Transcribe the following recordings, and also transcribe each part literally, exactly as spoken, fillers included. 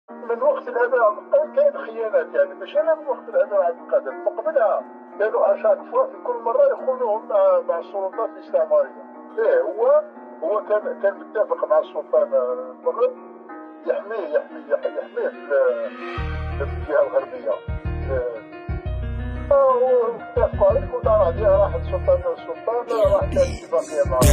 من وقت الاذان كاين خيانات، يعني ماشي انا من وقت الاذان عبد القادر، وقبلها كانوا اشاك فوا في كل مره يخونوهم مع, مع السلطات الاستعماريه. ايه هو هو كان كان متفق مع السلطان المغرب يحميه يحميه يحميه في الجهه الغربيه. واتفقوا عليه ودار عليها راح السلطان السلطان راح كان اتفاقيه مع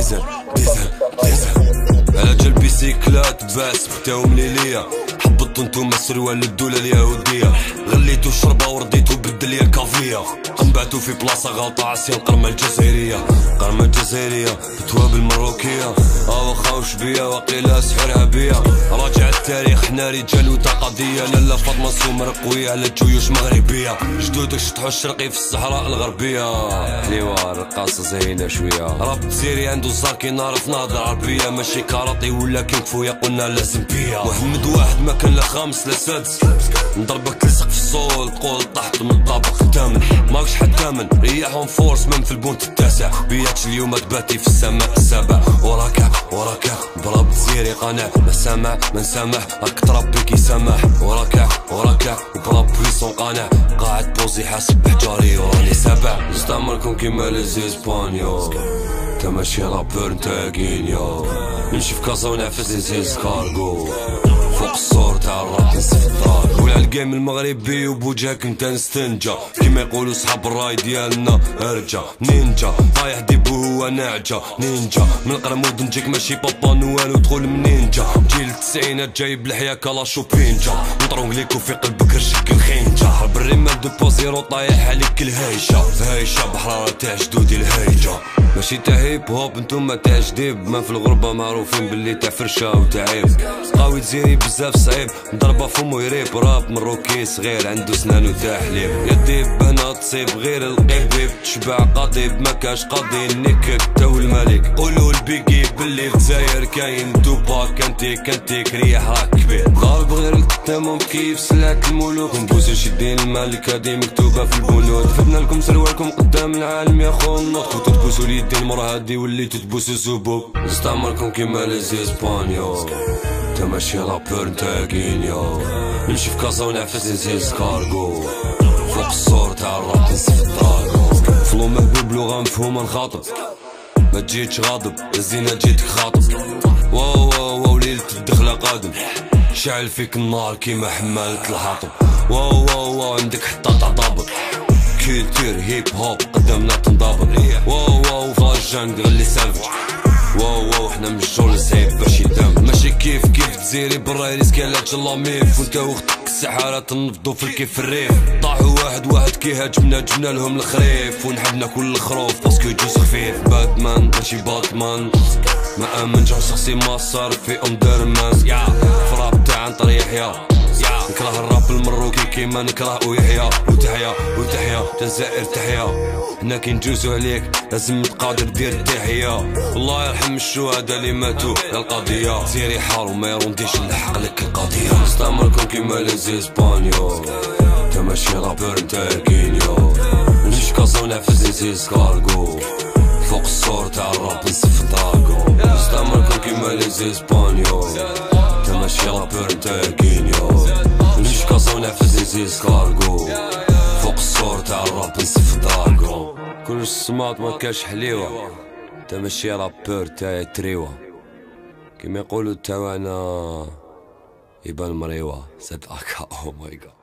على جال بيسيكلات باس بتاهم ليليا، حبطتو نتوما السروال للدولة اليهودية، غليتو الشربة ورديتو بالدلية الكافية، قنبعتو في بلاصة غلطة عصيان قرمة الجزائرية، قرمة الجزائرية بتوابل مروكية، اه واخا وش بيا واقيلا سحرها بيا، راجع التاريخ حنا رجال وتقضية، لالا فاطمة سومر قوية على جيوش مغربية، جدودك شطحو الشرقي في الصحراء الغربية، حليوة رقاصة زينة شوية، راب تسيري عندو زاكي نعرف نهضر عربية، ماشي كاراتي ولا كينغ فويا قلنا لازم بيا، محمد واحد ما كان لا خامس لا سادس، نضربك تلصق في الصول تقول طحت من الطابق الثامن، ماكش حد ثامن ريحهم فورس من في البونت التاسع، بياتش اليوم تباتي في السماء السابع، وراك وراك ضرب تسيري قناع ما سامع ما نسامح راك تربي كي سامح، وراك وراك وبراب بويسون قناع قاعد بوزي حاسب بحجاري وراني سابع، نستعمركم كيما لي اسبانيول، تا ماشي رابور نتا كينيو، نمشي في كازا ونعفس زي سكارغو، فوق الصور تاع الراب نصف الدار، قول على الجيم المغربي وبوجهك انت نستنجا، كيما يقولوا صحاب الراي ديالنا ارجع نينجا، طايح ديبو هو نعجة نينجا، من القرمود نجيك ماشي بابا نوال وتقول منين جا، جيل التسعينات جايب لحية كلاشو بينجا، نطرونك ليكو في قلبك رشك الخنجة، حرب الرمال دو بوزيرو طايح عليك الهيشة، هيشة بحرارة تاع جدودي الهيجة، ماشي تاع هيب هوب نتوما تاع جديب، ما في الغربة معروفين باللي تاع فرشة وتعيب، قاوي تزيني بزاف صعيب، ضربة فمو يريب راب مروكي صغير عندو سنانو تاع حليب، يديب هنا تصيب غير القبيب، تشبع قضيب مكاش قاضي نكك تو الملك، قولو البيكي باللي الجزائر كاين توباك انتيك انتيك ريح راك كبير، ضارب غير القدامهم كيف سلعة الملوك، نبوسو شدين الملك هادي مكتوبة في البنود، فدنا لكم سروالكم قدام العالم يا خو النط، كنتو تبوسو اليدين مرة هادي وليتو تبوسو الزبوب، نستعمركم كيما لي اسبانيول، تا ماشي رابور نتا كينيو، نمشي في كازا ونعفس زي سكارغو، فوق الصور تاع الراب نصف الدار، فلو محبوب لغة مفهومة نخاطب، ما تجيتش غاضب الزينة جيتك خاطب، واو واو واو ليلة الدخلة قادم، شعل فيك النار كيما حمالة الحاطب، واو واو واو عندك حتى تاع ضابط، كولتور هيب هوب قدامنا تنضابط، واو واو فاجان غلي سافج، واو واو حنا من الجول صعيب باش يدام، ماشي كيف كيف تزيري برا يريسكي على جلا ميف، وانت وقتك السحارة تنفضو في الكيف الريف، طاحوا واحد واحد كي هاجمنا جبنا لهم الخريف، ونحب ناكل الخروف باسكو يجوز خفيف، باتمان ماشي باتمان، ما امن جو شخصي ما صار في ام درمان، فراب تاع عن طريق يا نكره الراب المروكي كيما نكره ويحيى وتحيا وتحيا جزائر تحيا، هنا كي نجوزو عليك لازم تقادر دير التحية، والله يرحم الشهداء اللي ماتوا القضية، سيري حار وما يرونديش نلحق لك القضية، نستعمركم كيما لي اسبانيول، تا ماشي رابور نتا كينيو، نمشي كازا ونعفس زي سكارغو، فوق الصور تاع الراب نصف دراغو، نستعمركم كيما لي اسبانيول، تا ماشي رابور نتا كينيو، نمشي كازا ونعفس زي سكارغو، فوق الصور تاع الراب نصف دراغو، كلش سماط ما كاش حليوة، تا ماشي رابور تاع تريوة، كيما يقولو تاعنا يبان مريوة زاد اكا او ماي جاد.